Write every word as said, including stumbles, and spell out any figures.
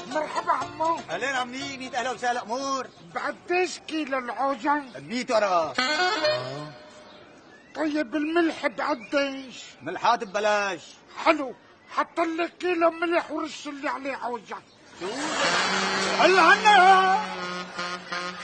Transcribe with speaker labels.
Speaker 1: مرحبا عمو.
Speaker 2: اهلين عمي، ميت اهلا وسهلا. امور
Speaker 1: بقديش كيلو العوجة؟
Speaker 2: ميت ورا.
Speaker 1: طيب الملح بقديش؟
Speaker 2: ملحات ببلاش.
Speaker 1: حلو، حطلي كيلو ملح ورش اللي عليه عوجة.
Speaker 2: شو؟ هلا هلا